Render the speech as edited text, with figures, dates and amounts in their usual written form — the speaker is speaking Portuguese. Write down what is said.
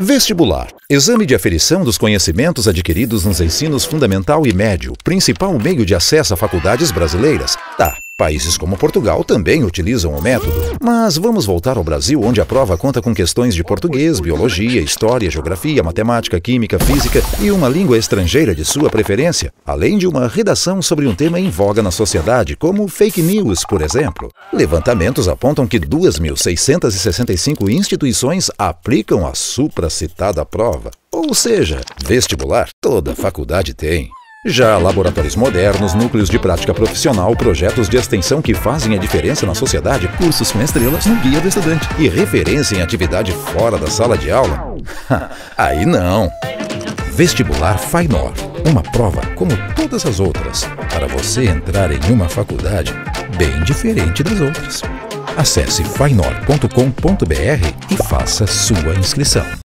Vestibular. Exame de aferição dos conhecimentos adquiridos nos ensinos fundamental e médio, principal meio de acesso a faculdades brasileiras. Países como Portugal também utilizam o método. Mas vamos voltar ao Brasil, onde a prova conta com questões de português, biologia, história, geografia, matemática, química, física e uma língua estrangeira de sua preferência, além de uma redação sobre um tema em voga na sociedade, como fake news, por exemplo. Levantamentos apontam que 2.665 instituições aplicam a supracitada prova. Ou seja, vestibular toda faculdade tem. Já laboratórios modernos, núcleos de prática profissional, projetos de extensão que fazem a diferença na sociedade, cursos com estrelas no Guia do Estudante e referência em atividade fora da sala de aula? Aí não! Vestibular Fainor, uma prova como todas as outras, para você entrar em uma faculdade bem diferente das outras. Acesse fainor.com.br e faça sua inscrição.